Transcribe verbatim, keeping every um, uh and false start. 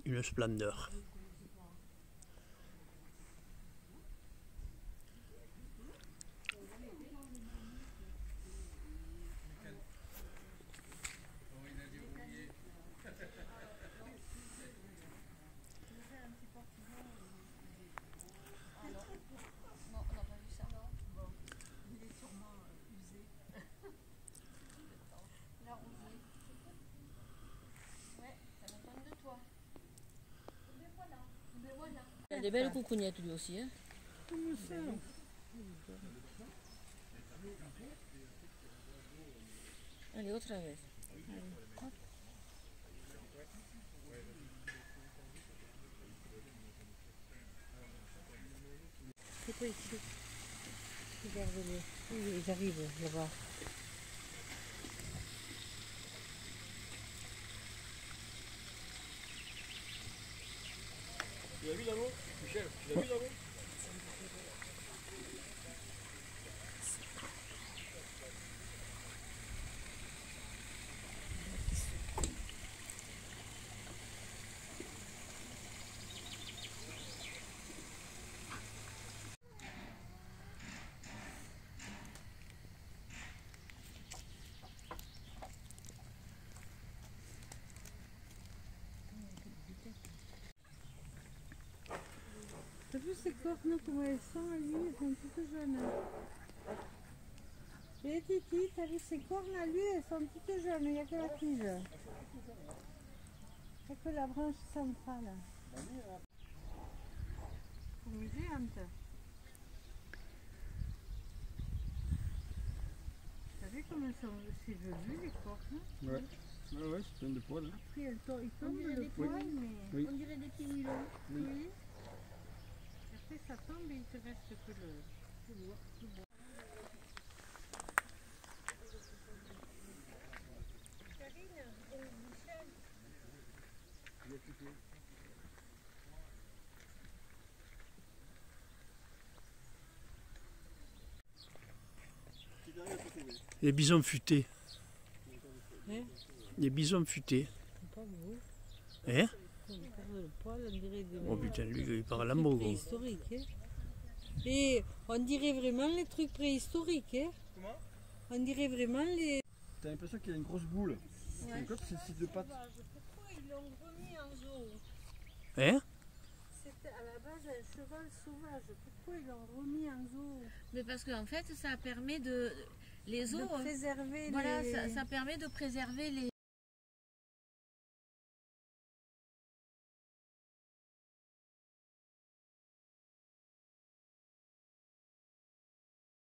une splendeur. Il a des belles coucougnettes lui aussi. Hein. Allez, au travers. C'est quoi ici? Regardez-les. Oui, ils arrivent là-bas. Tu l'as vu là-haut, Michel? Tu l'as vu là-haut? T'as vu ces cornes comment elles sont, lui? Elles sont toutes jeunes. Et Titi, t'as vu ces cornes à lui? Elles sont toutes jeunes, il n'y a que la tige. Il n'y a que la branche centrale. Géante. T'as vu comment elles sont, c'est joli les cornes? Ouais, ouais, ouais, c'est plein de poils. Hein. Après elles tombent, ils tombent le poil, mais Oui. on dirait des petits nylons. Oui. Oui. Après ça tombe et il te reste que le, le bois. Le bois. Karine, et Michel. Les bisons futés. Hein? Les bisons futés. Pas beau. Hein? On perd le poil, on dirait des... Oh putain, lui, il parle à trucs mot. préhistoriques. Hein? Et on dirait vraiment les trucs préhistoriques. Hein? Comment? On dirait vraiment les... T'as l'impression qu'il y a une grosse boule. Ouais. Comme c'est six de pattes. Pourquoi ils l'ont remis en zoo? Hein? C'était à la base un cheval sauvage. Pourquoi ils l'ont remis en zoo? Mais parce qu'en fait, ça permet de... Les De os, préserver voilà, les... ça, ça permet de préserver les...